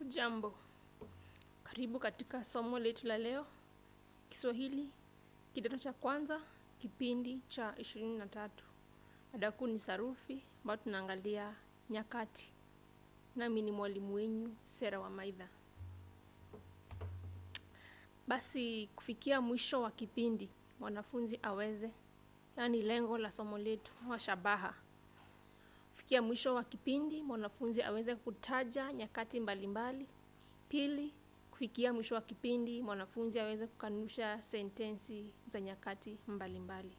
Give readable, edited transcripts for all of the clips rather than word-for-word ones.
Jambo, karibu katika somo letu la leo, Kiswahili, kidato cha kwanza, kipindi cha 23. Mada kuu ni sarufi, ambayo tunaangalia nyakati. Nami ni mwalimu wenu, Sera wa Maidha. Basi kufikia mwisho wa kipindi, mwanafunzi aweze, yaani lengo la somo letu, wa shabaha. Kufikia mwisho wa kipindi, mwanafunzi aweze kutaja nyakati mbalimbali. Pili, kufikia mwisho wa kipindi, mwanafunzi aweze kukanusha sentensi za nyakati mbalimbali.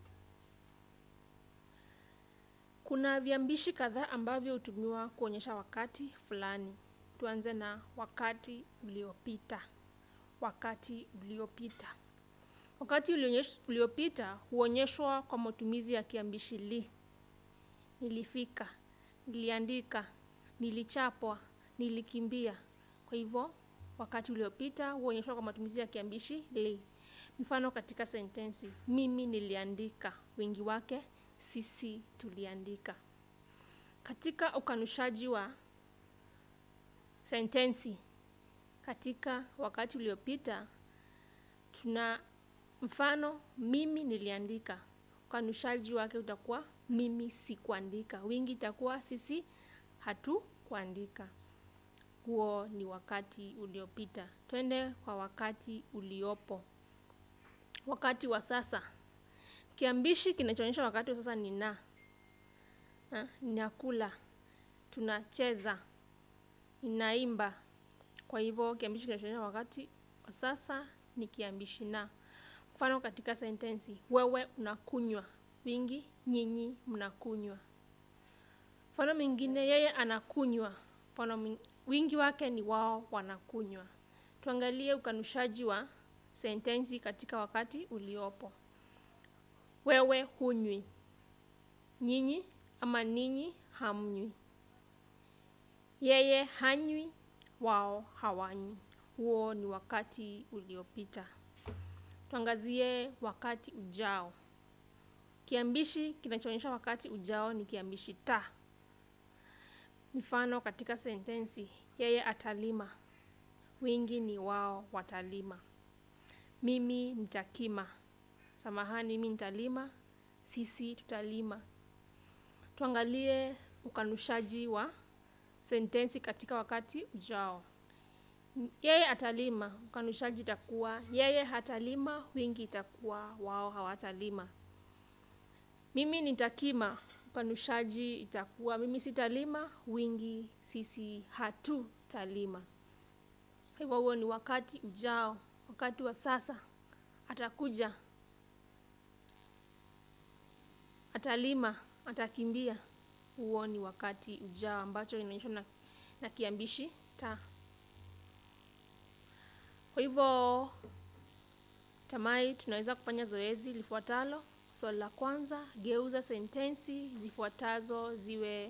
Kuna viambishi kadhaa ambavyo hutumiwa kuonyesha wakati fulani. Tuanze na wakati uliopita. Wakati uliopita. Wakati uliopita huonyeshwa kwa matumizi ya kiambishi li. Nilifika, niliandika, nilichapwa, nilikimbia. Kwa hivyo, wakati uliopita huonyeshwa kwa matumizi ya kiambishi li. Mfano katika sentensi, mimi niliandika, wingi wake sisi tuliandika. Katika ukanushaji wa sentensi, katika wakati uliopita, tuna mfano mimi niliandika. Ukanushaji wake utakuwa mimi sikuandika. Wingi itakuwa sisi hatukuandika. Huo ni wakati uliopita. Twende kwa wakati uliopo. Wakati wa sasa. Kiambishi kinachoonyesha wakati wa sasa ni na. Ninakula. Tunacheza. Ninaimba. Kwa hivyo kiambishi kinachoonyesha wakati wa sasa ni kiambishi na. Mfano katika sentensi. Wewe unakunywa. Wingi nyinyi mnakunywa. Mfano mwingine yeye anakunywa. Mfano wingi wake ni wao wanakunywa. Tuangalie ukanushaji wa sentensi katika wakati uliopo. Wewe hunywi. Nyinyi ama ninyi hamnywi. Yeye hanywi, wao hawanywi. Huo ni wakati uliopita. Tuangazie wakati ujao. Kiambishi kinachoonyesha wakati ujao ni kiambishi ta. Mfano katika sentensi, yeye atalima. Wingi ni wao watalima. Mimi nitakima. Samahani, mimi nitalima. Sisi tutalima. Tuangalie ukanushaji wa sentensi katika wakati ujao. Yeye atalima. Ukanushaji itakuwa yeye hatalima. Wingi itakuwa wao hawatalima. Mimi nitakima. Ukanushaji itakuwa mimi sitalima. Wingi sisi hatutalima. Hivyo huo ni wakati ujao. Wakati wa sasa. Atakuja. Atalima. Atakimbia. Huo ni wakati ujao ambacho inaonyeshwa na kiambishi ta. Kwa hivyo tamai tunaweza kufanya zoezi lifuatalo. Swali la kwanza, geuza sentensi zifuatazo ziwe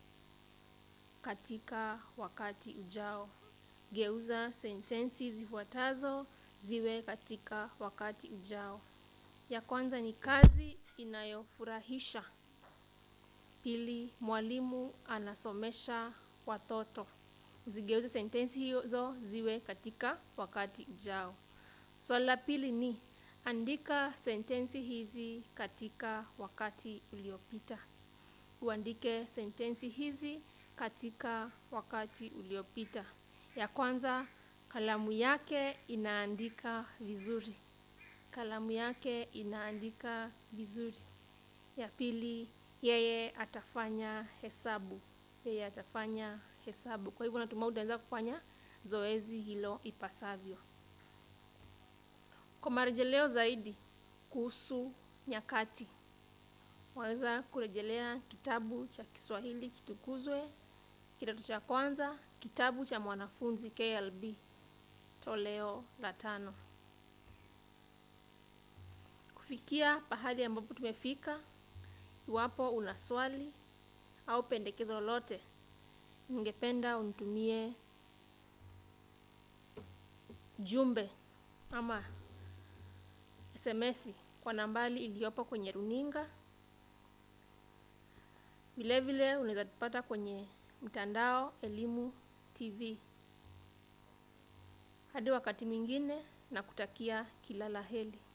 katika wakati ujao. Geuza sentensi zifuatazo ziwe katika wakati ujao. Ya kwanza ni kazi inayofurahisha. Pili, mwalimu anasomesha watoto. Uzigeuze sentensi hizo ziwe katika wakati ujao. Swali la pili ni andika sentensi hizi katika wakati uliopita. Uandike sentensi hizi katika wakati uliopita. Ya kwanza, kalamu yake inaandika vizuri. Kalamu yake inaandika vizuri. Ya pili, yeye atafanya hesabu. Yeye atafanya hesabu. Kwa hivyo natumai utaweza kufanya zoezi hilo ipasavyo. Kwa marejeleo zaidi kuhusu nyakati, waweza kurejelea kitabu cha Kiswahili kitukuzwe, kidato cha kwanza, kitabu cha mwanafunzi KLB, toleo la 5. Kufikia pahali ambapo tumefika, iwapo una swali au pendekezo lolote, ningependa unitumie jumbe ama SMS kwa nambari iliyopo kwenye runinga. Vile vile unaweza tupata kwenye mtandao Elimu TV. Hadi wakati mwingine, nakutakia kila la heri.